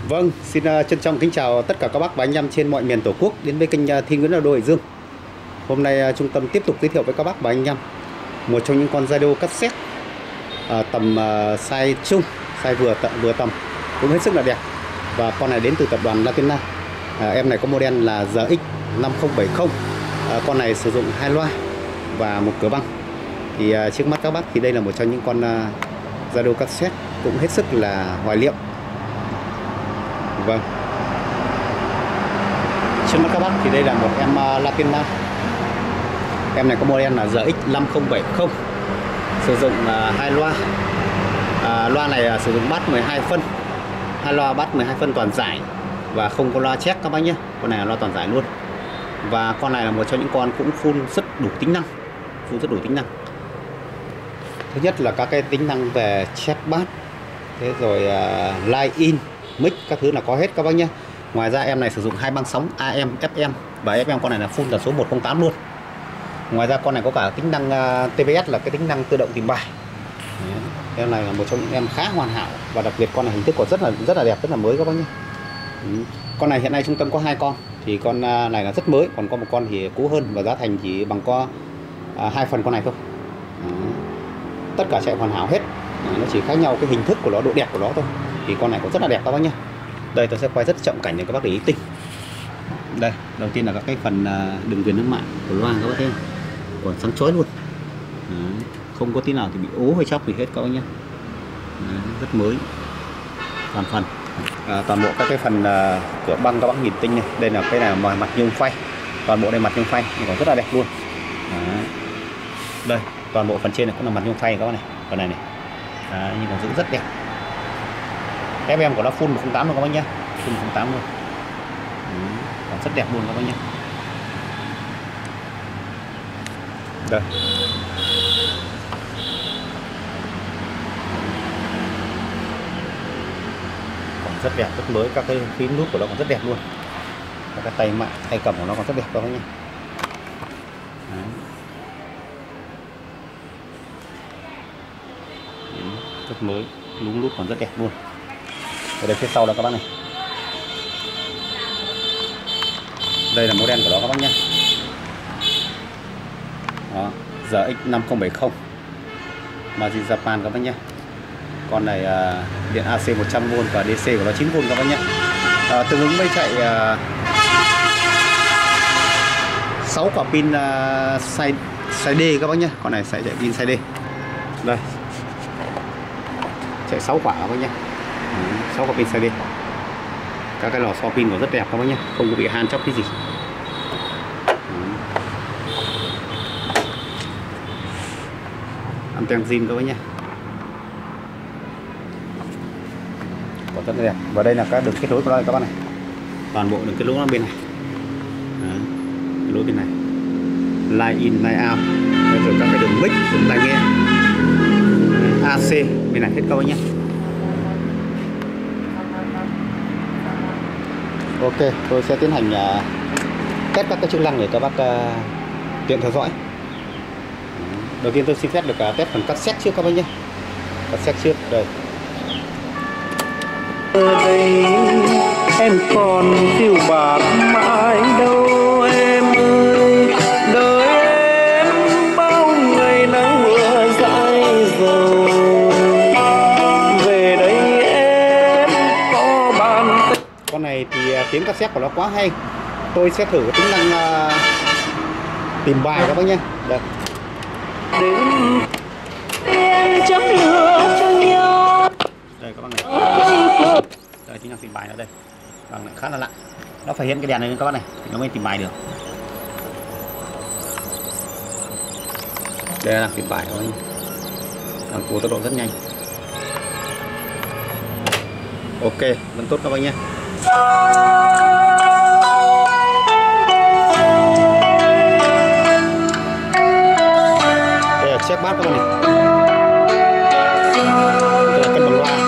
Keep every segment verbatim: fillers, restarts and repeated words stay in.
Vâng, xin uh, trân trọng kính chào tất cả các bác và anh em trên mọi miền Tổ quốc đến với kênh uh, Thi Nguyễn Auto Đô Hải Dương. Hôm nay uh, trung tâm tiếp tục giới thiệu với các bác và anh em một trong những con radio cassette uh, tầm uh, size trung, size vừa tận vừa tầm, cũng hết sức là đẹp. Và con này đến từ tập đoàn Latina. Uh, em này có model là G X năm không bảy không. Uh, con này sử dụng hai loa và một cửa băng. Thì uh, trước mắt các bác thì đây là một trong những con uh, radio cassette cũng hết sức là hoài niệm. Vâng, trước mắt các bác thì đây là một em uh, Latina. Em này có model là G X năm không bảy không, sử dụng uh, hai loa. uh, Loa này uh, sử dụng bass mười hai phân, hai loa bass mười hai phân toàn giải và không có loa check các bác nhé. Con này là loa toàn giải luôn. Và con này là một trong những con cũng full rất đủ tính năng, full rất đủ tính năng. Thứ nhất là các cái tính năng về check bass, thế rồi uh, line in, mic các thứ là có hết các bác nhé. Ngoài ra em này sử dụng hai băng sóng A M, F M và F M. Con này là full tần số một không tám luôn. Ngoài ra con này có cả tính năng uh, T V S là cái tính năng tự động tìm bài. Đấy. Em này là một trong những em khá hoàn hảo và đặc biệt con này hình thức còn rất là rất là đẹp, rất là mới các bác nhé. Ừ. Con này hiện nay trung tâm có hai con, thì con uh, này là rất mới, còn có một con thì cũ hơn và giá thành chỉ bằng có uh, hai phần con này thôi. Đấy. Tất cả chạy hoàn hảo hết. Đấy. Nó chỉ khác nhau cái hình thức của nó, độ đẹp của nó thôi. Thì con này cũng rất là đẹp các bác nhé. Đây tôi sẽ quay rất chậm cảnh để các bác để ý tinh. Đây, đầu tiên là các cái phần đường truyền nước mạng của loa các bác thấy không? Còn sáng chói luôn. Đấy. Không có tí nào thì bị ố hay chóc gì hết các bác nhé. Đấy, rất mới. Toàn phần à, toàn bộ các cái phần uh, cửa băng các bác nhìn tinh này. Đây là cái này mặt nhôm phay. Toàn bộ đây mặt nhôm phay, còn rất là đẹp luôn. Đấy. Đây, toàn bộ phần trên này cũng là mặt nhôm phay các bác này. Phần này này. Đấy, nhưng còn giữ rất đẹp. F M của nó full một không tám luôn các bác nhé, full một không tám luôn. Ừ, còn rất đẹp luôn các bác nhé. Đây. Còn rất đẹp, rất mới, các cái phím nút của nó còn rất đẹp luôn. Các cái tay mạng, tay cầm của nó còn rất đẹp các bác nhé. Đấy. Ừ, rất mới, lúng nút còn rất đẹp luôn. Ở đây phía sau là các bác này. Đây là model của nó các bác nhé. Đó, G X năm không bảy không Maji Japan các bác nhé. Con này uh, điện A C một trăm vôn và D C của nó chín vôn các bác nhé. uh, Tương ứng với chạy uh, sáu quả pin uh, size, size D các bác nhé. Con này sẽ chạy pin size D. Đây, chạy sáu quả các bác nhé. sáu quả pin size D. Các cái lò xo pin còn rất đẹp các bác nhé, không có bị han chóc cái gì. Anten zin các bác nhé, còn rất là đẹp. Và đây là các đường kết nối của nó các bác này, toàn bộ đường kết nối nó bên này. Đấy, kết nối bên này, line in, line out, rồi các cái đường mic, đường tai nghe, A C bên này hết các bác nhé. Ok, tôi sẽ tiến hành uh, test các cái chức năng để các bác uh, tiện theo dõi. Đầu tiên tôi xin phép được uh, test phần cassette trước các bác nhé. Cassette trước, đây. Ở đây em còn phiêu bạt mãi đâu em ơi, đời em bao ngày nắng mưa dãi dầu. Về đây em có bàn. Con này thì uh, tiếng cassette của nó quá hay. Tôi sẽ thử tính năng uh, tìm bài các bác nhé. Đây. Đến em chấm lửa cho nhau. Đây các bác này. Đây tính năng tìm bài ở đây. Bằng này khá là lạ. Nó phải hiện cái đèn này các bác này thì nó mới tìm bài được. Đây là tìm bài thôi. Đang cố tốc độ rất nhanh. Ok, vẫn tốt các bác nhé. Đây là check bass các bác này. Đây là cân bằng loa.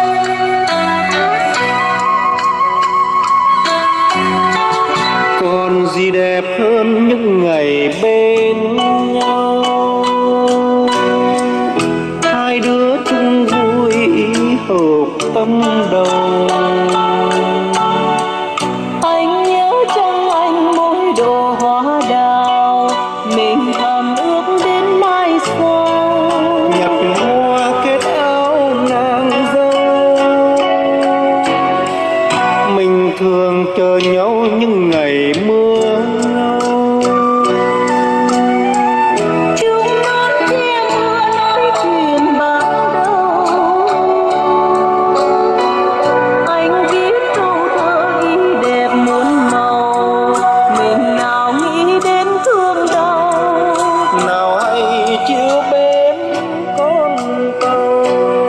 Còn gì đẹp hơn những ngày bên nhau, hai đứa chung vui hợp tâm đầu. mong chờ nhau những ngày mưa ngâu. Chúng nói che mưa nói chuyện ban đầu, anh viết câu thơ ý đẹp muôn màu, mình nào nghĩ đến thương đau, Nào hay chiều bên con tàu.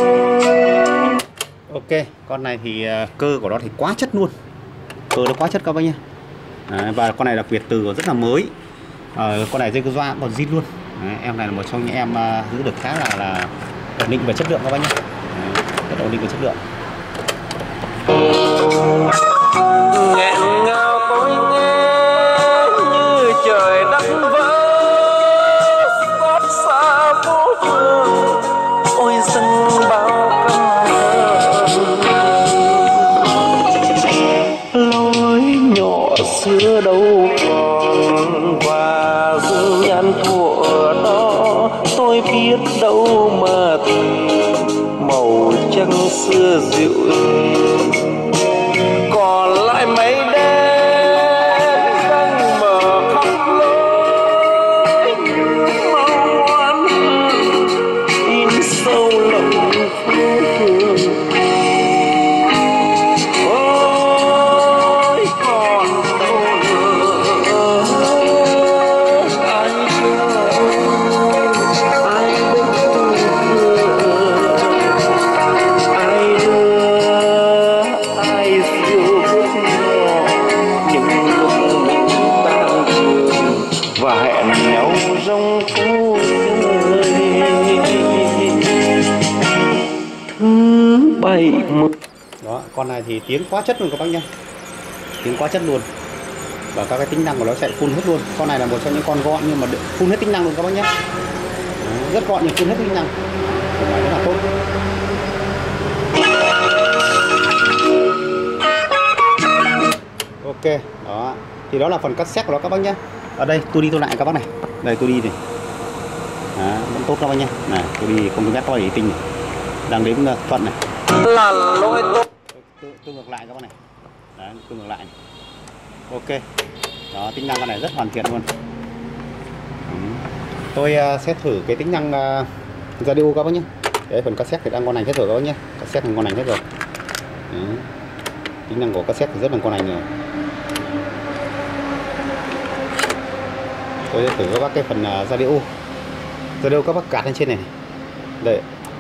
Ok, con này thì uh, cơ của nó thì quá chất luôn, cơ nó quá chất các bác nhá. Đấy, và con này đặc biệt từ rất là mới, à, con này dây cơ doa còn zin luôn. Đấy, em này là một trong những em uh, giữ được khá là là ổn định về chất lượng các bác nhá. Đấy, rất ổn định về chất lượng. Nghẹn ngào tôi nghe như trời đất vỡ, xót xa vô phương ôi dâng bao lối nhỏ xưa đâu còn, và dừng nhan thuở đó tôi biết đâu mà tìm màu trăng xưa dịu êm. Còn lại mấy đêm đang mở khắp lối như màu oán hờn in sâu lòng phố phường. Ôi còn đâu nữa ai chờ ai bên ai đưa ai dịu bước nhỏ những lúc mình tan trường và hẹn nhau trong phố thứ bảy mươi. Đó, con này thì tiếng quá chất luôn các bác nhá, tiếng quá chất luôn, và các cái tính năng của nó chạy full hết luôn. Con này là một trong những con gọn nhưng mà full hết tính năng luôn các bác nhá. Đấy, rất gọn nhưng full hết tính năng, rất là tốt. Ok, đó thì đó là phần cassette của nó các bác nhá. Ở đây tôi đi tôi lại các bác này, đây tôi đi này, đó, vẫn tốt các bác nhá. Này tôi đi không có nhắc các bác để tinh này, đang đến uh, thuận này, Là lỗi tôi. tôi, tôi ngược lại các bác này, đấy, tôi ngược lại này. Ok, đó tính năng con này rất hoàn thiện luôn. Ừ. Tôi uh, sẽ thử cái tính năng uh, radio các bác nhé. Đấy, phần cassette thì đang ngon lành hết rồi các bác nhé, cassette thì ngon lành hết rồi. Đấy. Tính năng của cassette thì rất là ngon lành rồi. Tôi sẽ thử các bác cái phần uh, radio. Radio các bác cạt lên trên này, đây.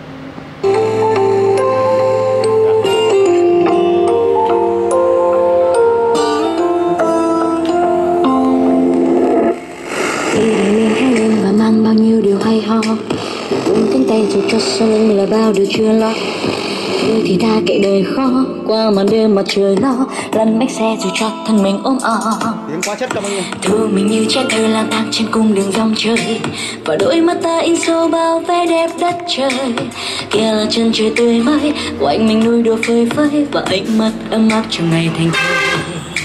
bao nhiêu điều hay ho, buông cánh tay rồi cho sau lưng là bao điều chưa lo. Đôi thì ta kệ đời khó qua màn đêm mặt trời lo, lăn bánh xe rồi cho thân mình ôm ò. Tiếng quá chất các bác nhỉ. Thương mình như trái cây lang thang trên cung đường dòng trời, và đôi mắt ta in sâu bao vẻ đẹp đất trời. Kia là chân trời tươi mây, quanh mình núi đồi phơi phới, và ánh mắt ấm áp trong ngày thành thơi.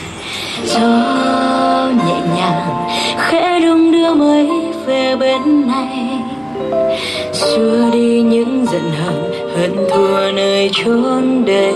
Gió nhẹ nhàng khẽ đung đưa mây về bên này, xua đi những giận hờn hận thua nơi chốn đây.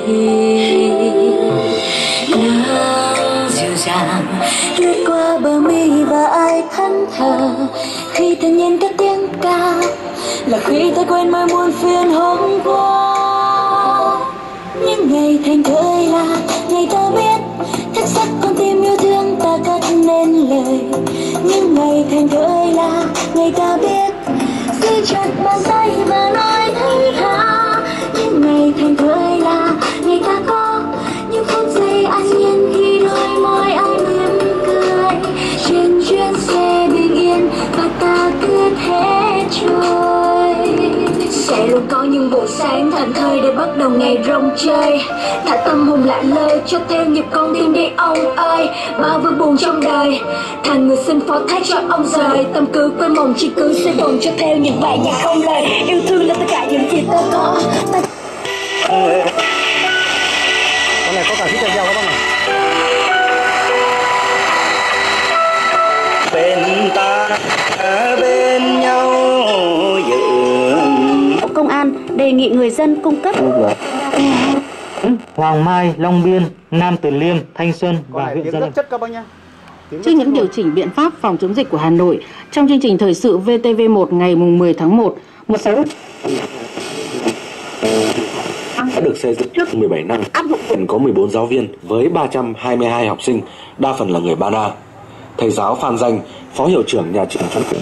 Nắng dịu dàng lướt qua bờ mi và ai thẫn thờ, khi thân nhiên cất tiếng ca là khi ta quên mọi muôn phiền hôm qua. Những ngày thành thơi là ngày ta biết thức giấc con tim yêu thương ta cất nên lời. Những ngày thành thơi là ngày ta biết giữ chặt bàn tay và nói thứ tha. Những ngày thành thơi là ngày ta có những phút giây an nhiên khi đôi môi ai mỉm cười trên chuyến xe bình yên và ta cứ thế trôi. Sẽ luôn có những buổi sáng thảnh thơi để bắt đầu ngày rong chơi, thả tâm hồn lạ lơi cho theo nhịp con tim đi ông ơi. Bao vui buồn trong đời thằng người xin phó thác cho ông rời, tâm cứ quên mộng chỉ cứ sẽ buồn cho theo những bài nhạc không lời. Yêu thương là tất cả những gì ta có. Ta... Con này có cả thích theo các bác này. Bên ta ở bên nhau dự. Bộ Công an đề nghị người dân cung cấp Hoàng Mai, Long Biên, Nam Từ Liêm, Thanh Xuân và huyện Gia Lâm. Chất các bác nhá. Trước những điều chỉnh biện pháp phòng chống dịch của Hà Nội, trong chương trình thời sự vê tê vê một ngày mười tháng một, một số đã được xây dựng trước mười bảy năm, áp dụng hiện có mười bốn giáo viên với ba trăm hai mươi hai học sinh, đa phần là người Ba Na. Thầy giáo Phan Danh, Phó Hiệu trưởng nhà trường cho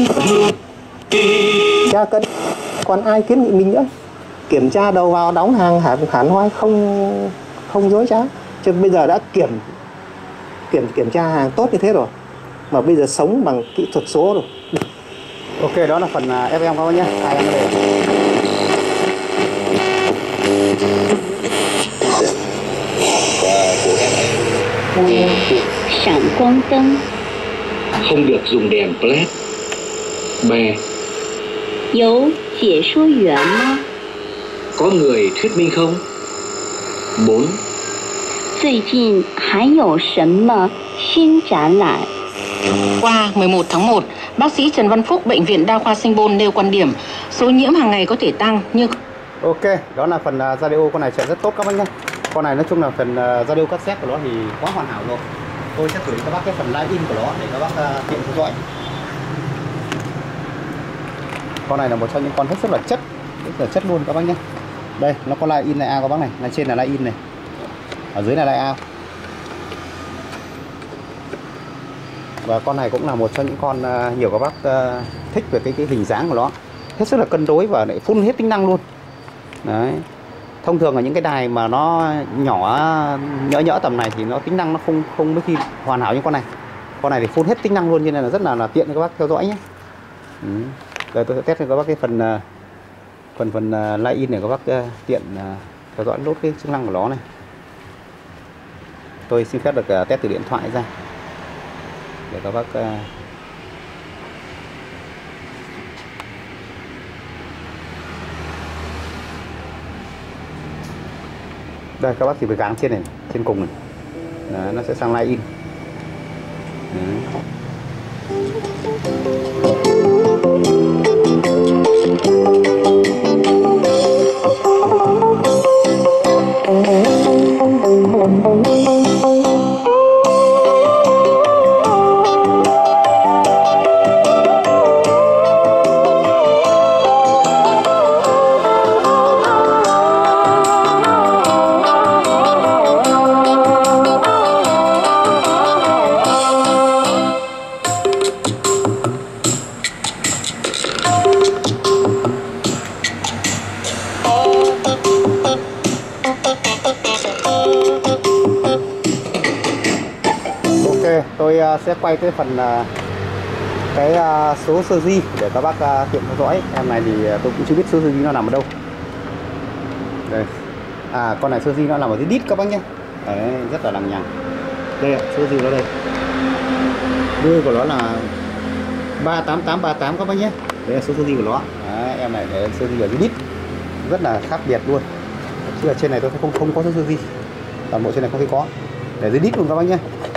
tra cân, còn ai kiến nghị mình nữa. Kiểm tra đầu vào đóng hàng hẳn hẳn hoài, không không dối trá. Chứ bây giờ đã kiểm kiểm kiểm tra hàng tốt như thế rồi, mà bây giờ sống bằng kỹ thuật số rồi. Ok, đó là phần ép em các bác nhé. Hai em đây. Sáng quang灯 không được dùng đèn flash. Ba. 有解说员吗？ Có người thuyết minh không? Bốn. 最近还有什么新展览？ qua mười một tháng một, bác sĩ Trần Văn Phúc, Bệnh viện Đa khoa Sinh Pôn nêu quan điểm số nhiễm hàng ngày có thể tăng nhưng Ok, đó là phần uh, radio con này chạy rất tốt các bác nhé. Con này nói chung là phần uh, radio cassette của nó thì quá hoàn hảo rồi. Tôi sẽ gửi các bác cái phần live in của nó để các bác uh, tiện theo dõi. Con này là một trong những con hết sức là chất, rất là chất luôn các bác nhé. Đây, nó có live in này out các bác này, này trên là live in này, ở dưới là live out. Và con này cũng là một trong những con uh, nhiều các bác uh, thích về cái cái hình dáng của nó, hết sức là cân đối và lại full hết tính năng luôn. Đấy. Thông thường là những cái đài mà nó nhỏ nhỡ nhỡ tầm này thì nó tính năng nó không không mấy khi hoàn hảo như con này. Con này thì full hết tính năng luôn, cho nên là rất là, là tiện cho các bác theo dõi nhé. Ừ. Rồi tôi sẽ test cho các bác cái phần phần phần uh, live in để các bác uh, tiện uh, theo dõi nốt cái chức năng của nó này. Tôi xin phép được uh, test từ điện thoại ra để các bác uh, đây, các bác chỉ phải gắn trên này, trên cùng này. Đấy, nó sẽ sang live in. Đấy. Tôi sẽ quay cái phần cái số sơ di để các bác tiện theo dõi. Em này thì tôi cũng chưa biết số sơ di nó nằm ở đâu. Đây. À, con này sơ di nó nằm ở dưới đít các bác nhé. Đấy, rất là lằng nhằng. Đây, số di nó đây. Đuôi của nó là ba tám tám ba tám các bác nhé. Đấy là số sơ di của nó. Đấy, em này để sơ di ở dưới đít. Rất là khác biệt luôn. Chứ ở trên này tôi không không có số sơ di. Toàn bộ trên này không thấy có. Để dưới đít luôn các bác nhé.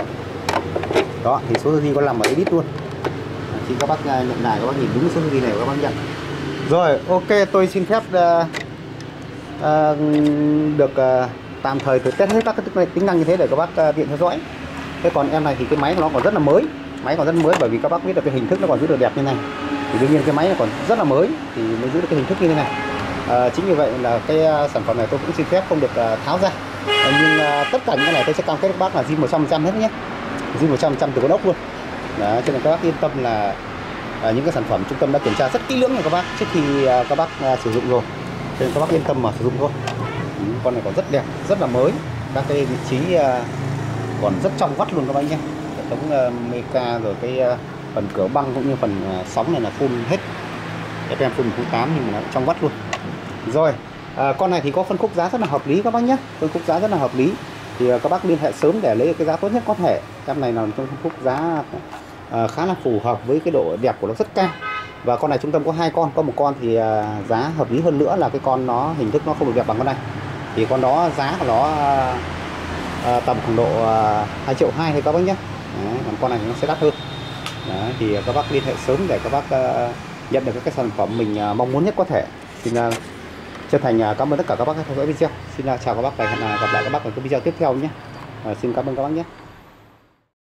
Đó, thì số di có nằm ở đít luôn. Khi các bác nhận lại, các bác nhìn đúng số di này của các bác nhận. Rồi, ok, tôi xin phép uh, uh, được uh, tạm thời tôi test hết các cái tính năng như thế để các bác uh, tiện theo dõi. Thế còn em này thì cái máy của nó còn rất là mới. Máy còn rất mới bởi vì các bác biết là cái hình thức nó còn giữ được đẹp như này. Thì đương nhiên cái máy nó còn rất là mới thì mới giữ được cái hình thức như thế này. Uh, chính vì vậy là cái uh, sản phẩm này tôi cũng xin phép không được uh, tháo ra. Uh, nhưng uh, tất cả những cái này tôi sẽ cam kết các bác là zin một trăm phần trăm hết nhé. Zin một trăm phần trăm từ con ốc luôn. Đó, cho nên các bác yên tâm là à, những cái sản phẩm trung tâm đã kiểm tra rất kỹ lưỡng rồi các bác trước khi à, các bác à, sử dụng rồi, cho nên các bác yên tâm mà sử dụng thôi. Ừ, con này còn rất đẹp, rất là mới, các cái vị trí à, còn rất trong vắt luôn các bác nhé. Hệ thống à, meca rồi cái à, phần cửa băng cũng như phần à, sóng này là full hết, ép em full tám nhưng mà nó trong vắt luôn. Rồi à, con này thì có phân khúc giá rất là hợp lý các bác nhé, phân khúc giá rất là hợp lý. Thì các bác liên hệ sớm để lấy cái giá tốt nhất có thể. Em này là trong phân khúc giá à, khá là phù hợp với cái độ đẹp của nó rất cao. Và con này trung tâm có hai con, có một con thì à, giá hợp lý hơn nữa là cái con nó hình thức nó không được đẹp bằng con này. Thì con đó giá của nó à, à, tầm khoảng độ à, hai triệu hai thôi các bác nhé. Đấy, còn con này nó sẽ đắt hơn. Đấy, thì các bác liên hệ sớm để các bác à, nhận được các cái sản phẩm mình à, mong muốn nhất có thể. Thì là Chân thành cảm ơn tất cả các bác đã theo dõi video. Xin chào các bác và hẹn gặp lại các bác ở cái video tiếp theo nhé. Xin cảm ơn các bác nhé.